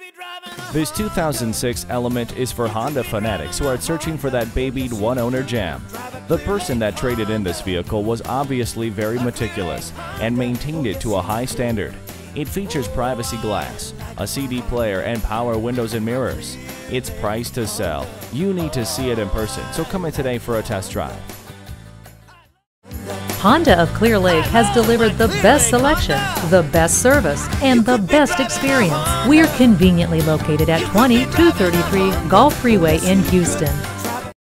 This 2006 Element is for Honda fanatics who are searching for that babied one-owner gem. The person that traded in this vehicle was obviously very meticulous and maintained it to a high standard. It features privacy glass, a CD player, and power windows and mirrors. It's priced to sell. You need to see it in person, so come in today for a test drive. Honda of Clear Lake has delivered the best selection, the best service, and the best experience. We're conveniently located at 2233 Gulf Freeway in Houston.